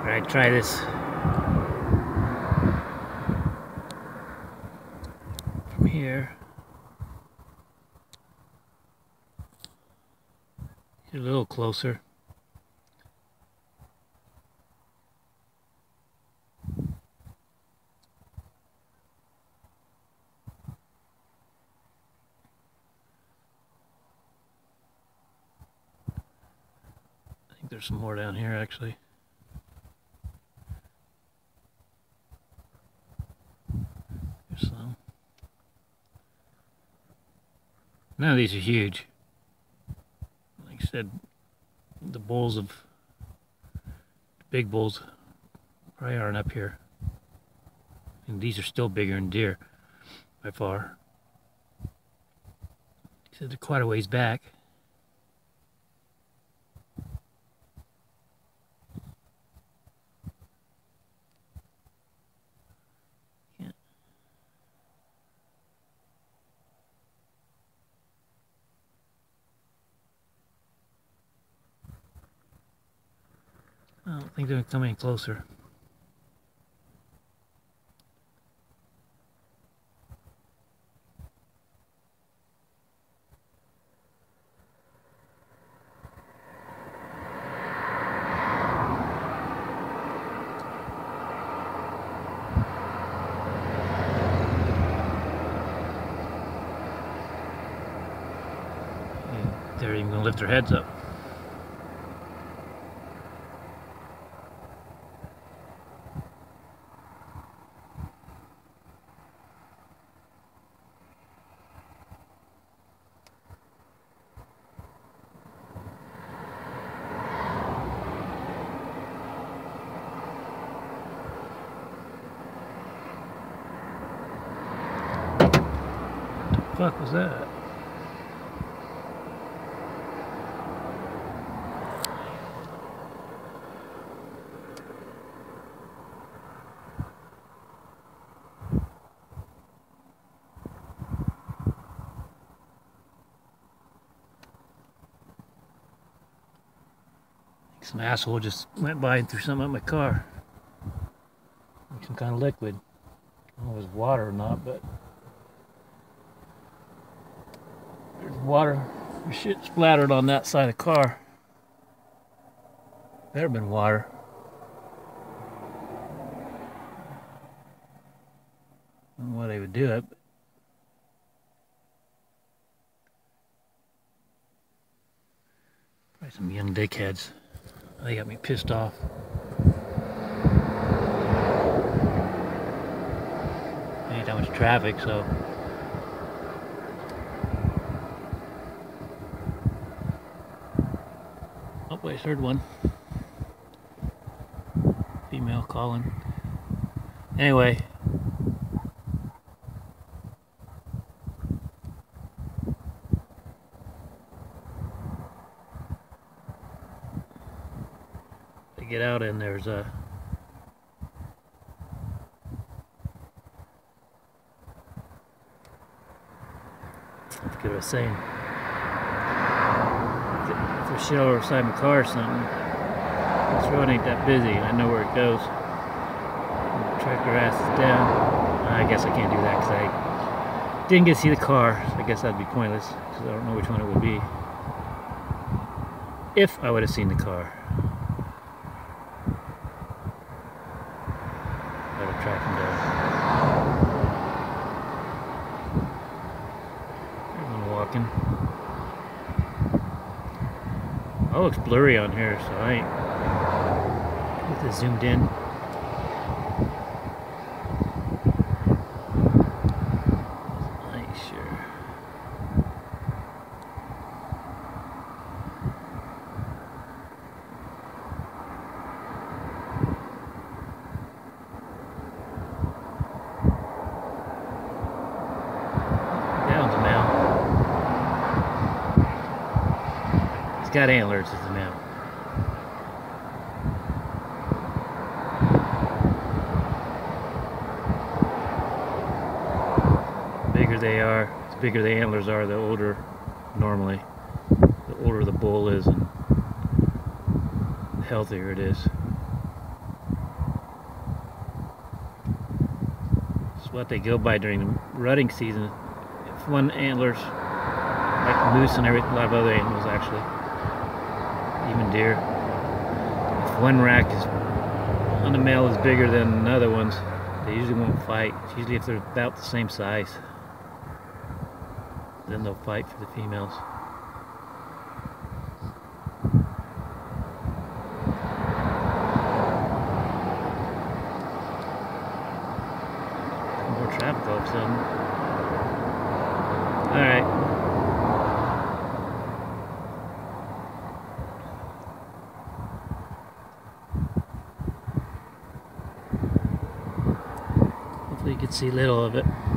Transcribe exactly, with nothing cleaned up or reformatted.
Alright, try this from here. Get a little closer. I think there's some more down here actually. There's some. None of these are huge. Like I said, the bulls of the big bulls probably aren't up here. And these are still bigger than deer by far. He said they're quite a ways back. Yeah. I don't think they're coming closer. They're even going to lift their heads up. What the fuck was that? Some asshole just went by and threw something at my car. Like some kind of liquid. I don't know if it was water or not, but there's water. There's shit splattered on that side of the car. Better have been water. I don't know why they would do it. But probably some young dickheads. They got me pissed off. Ain't that much traffic, so. Oh, I just heard one. Female calling. Anyway. Get out and there's a I forget what I was saying. If there's shit over beside my car or something, this road ain't that busy. I know where it goes. Track their asses down. I guess I can't do that because I didn't get to see the car, so I guess that'd be pointless because I don't know which one it would be if I would have seen the car. Track him down. I'm walking. Oh, it looks blurry on here, so I ain't get this zoomed in. Nice, sure. Got antlers as a mount. The bigger they are, the bigger the antlers are, the older normally. The older the bull is, and the healthier it is. what they go by during the rutting season. If one antler's like moose and every, a lot of other animals actually, even deer. If one rack is on the male is bigger than another one's, they usually won't fight. It's usually if they're about the same size, then they'll fight for the females. More traffic all of a sudden. Alright. Hopefully you can see little of it.